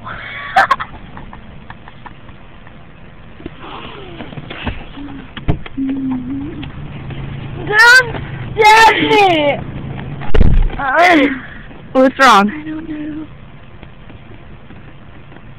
Don't stab me! What's wrong? I don't know.